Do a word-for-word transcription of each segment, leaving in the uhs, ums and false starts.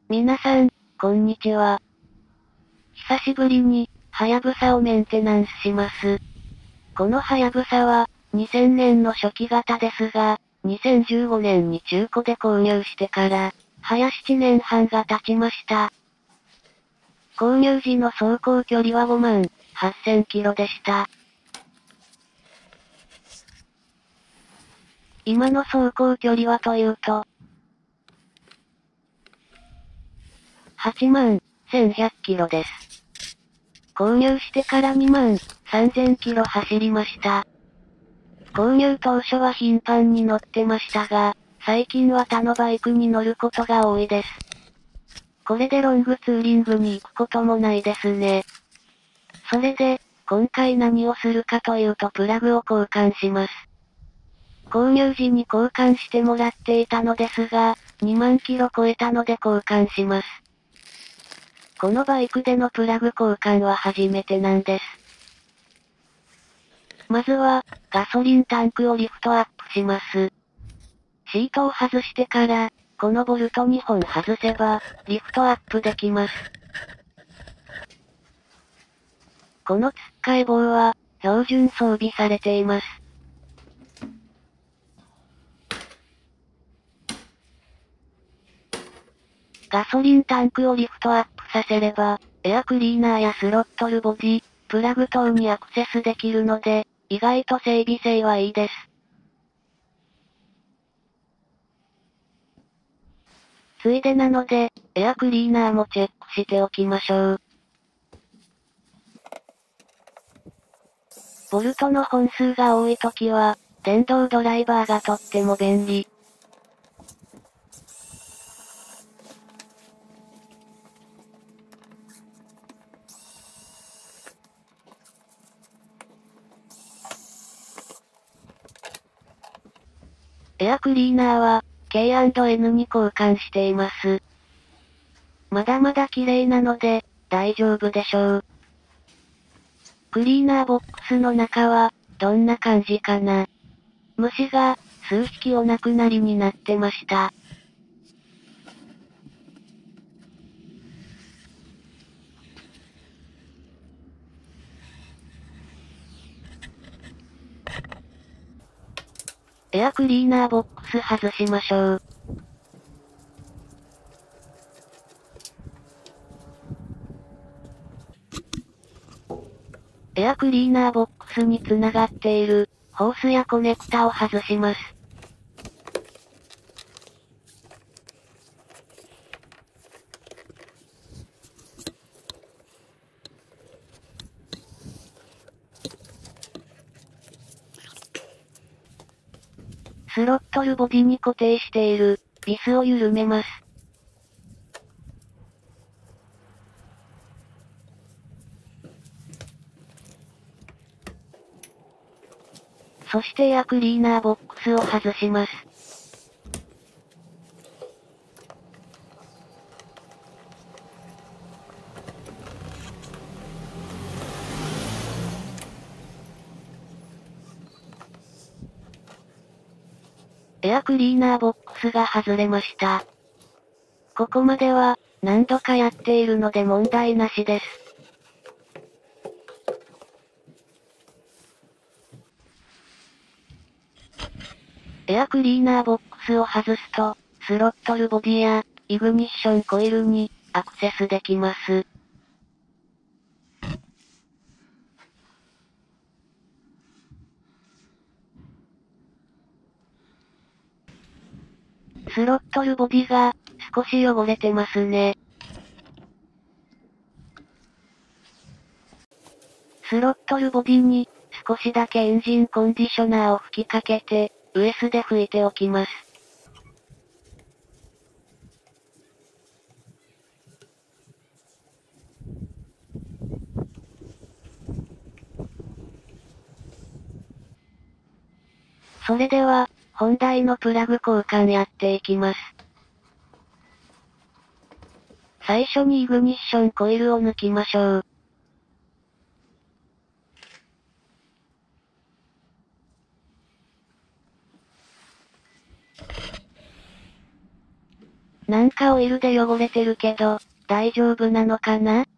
皆さん、こんにちは。久しぶりに、はやぶさをメンテナンスします。このはやぶさは、にせんねんの初期型ですが、にせんじゅうごねんに中古で購入してから、はやななねんはんが経ちました。購入時の走行距離はごまんはっせんキロでした。今の走行距離はというと、はちまんせんひゃくキロです。購入してからにまんさんぜんキロ走りました。購入当初は頻繁に乗ってましたが、最近は他のバイクに乗ることが多いです。これでロングツーリングに行くこともないですね。それで、今回何をするかというとプラグを交換します。購入時に交換してもらっていたのですが、にまんキロ超えたので交換します。このバイクでのプラグ交換は初めてなんです。まずは、ガソリンタンクをリフトアップします。シートを外してから、このボルトにほん外せば、リフトアップできます。このつっかえ棒は、標準装備されています。ガソリンタンクをリフトアップさせれば、エアクリーナーやスロットルボディ、プラグ等にアクセスできるので、意外と整備性はいいです。ついでなので、エアクリーナーもチェックしておきましょう。ボルトの本数が多いときは、電動ドライバーがとっても便利。エアクリーナーは、ケーアンドエヌ に交換しています。まだまだ綺麗なので、大丈夫でしょう。クリーナーボックスの中は、どんな感じかな。虫が、数匹お亡くなりになってました。エアクリーナーボックス外しましょう。エアクリーナーボックスに繋がっている、ホースやコネクタを外します。スロットルボディに固定している、ビスを緩めます。そしてエアクリーナーボックスを外します。エアクリーナーボックスが外れました。ここまでは、何度かやっているので問題なしです。エアクリーナーボックスを外すと、スロットルボディや、イグニッションコイルに、アクセスできます。スロットルボディが、少し汚れてますね。スロットルボディに、少しだけエンジンコンディショナーを吹きかけて、ウエスで拭いておきます。それでは、本題のプラグ交換やっていきます。最初にイグニッションコイルを抜きましょう。 なんかオイルで汚れてるけど、大丈夫なのかな？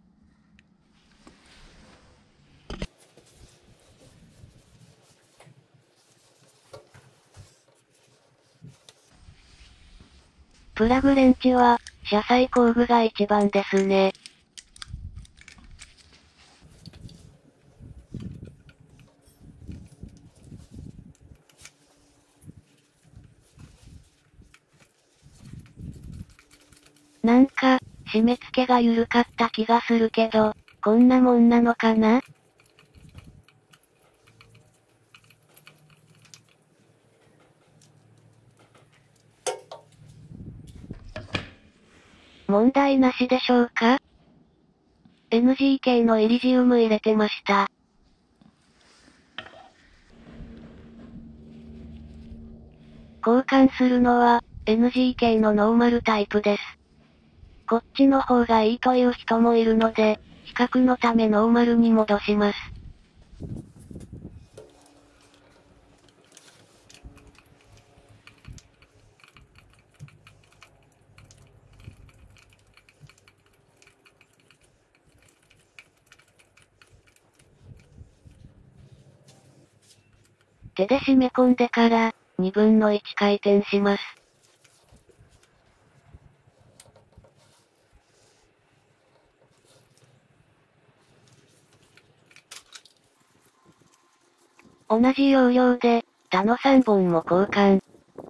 プラグレンチは、車載工具が一番ですね。なんか、締め付けが緩かった気がするけど、こんなもんなのかな？問題なしでしょうか？ エヌジー 系のイリジウム入れてました。交換するのは、エヌジー 系のノーマルタイプです。こっちの方がいいという人もいるので、比較のためノーマルに戻します。手で締め込んでから、にぶんのいち回転します。同じ要領で、他のさんぼんも交換。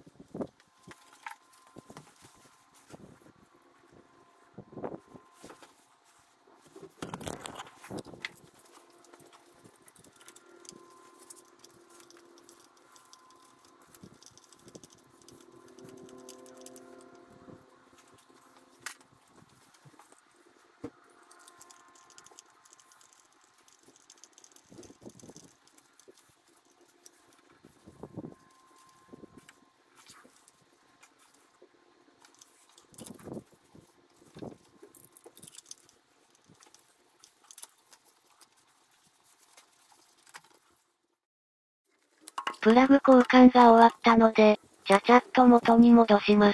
プラグ交換が終わったので、ちゃちゃっと元に戻します。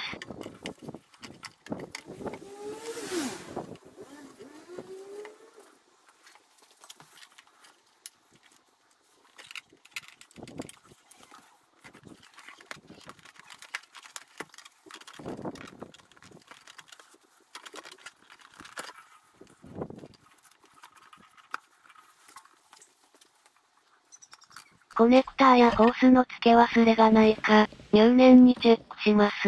コネクターやホースの付け忘れがないか、入念にチェックします。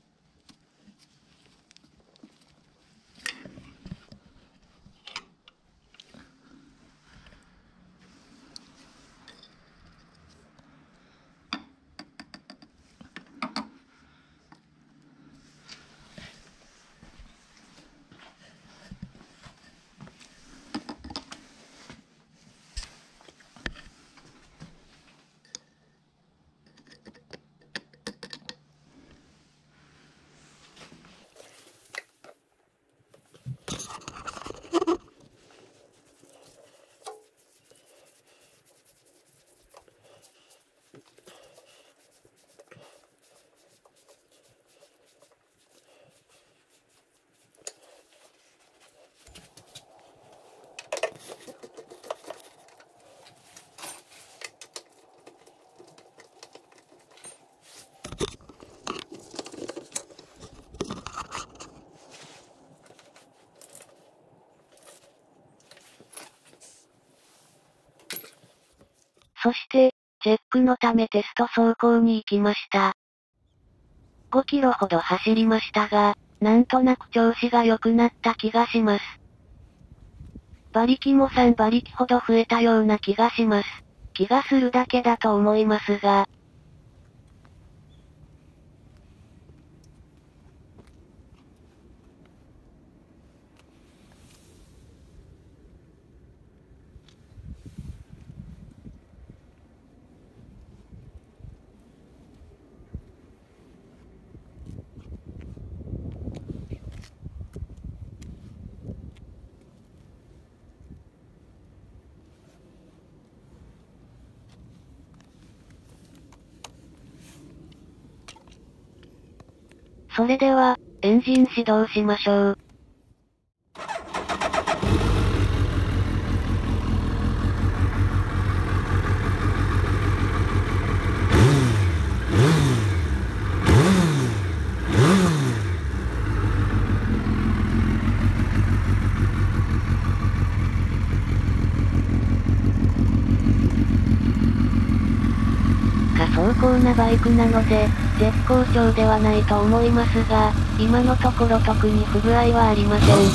そして、チェックのためテスト走行に行きました。ごキロほど走りましたが、なんとなく調子が良くなった気がします。馬力もさんばりきほど増えたような気がします。気がするだけだと思いますが、それでは、 エンジン始動しましょう。仮走行なバイクなので、絶好調ではないと思いますが、今のところ特に不具合はありません。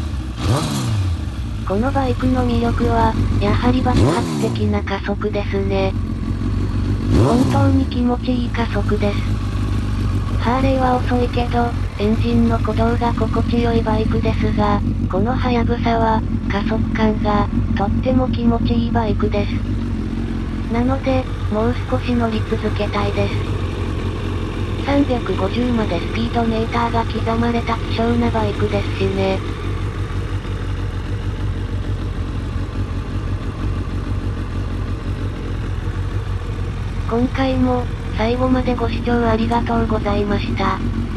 このバイクの魅力は、やはり爆発的な加速ですね。本当に気持ちいい加速です。ハーレーは遅いけど、エンジンの鼓動が心地よいバイクですが、このハヤブサは、加速感が、とっても気持ちいいバイクです。なので、もう少し乗り続けたいです。さんびゃくごじゅうまでスピードメーターが刻まれた希少なバイクですしね。今回も、最後までご視聴ありがとうございました。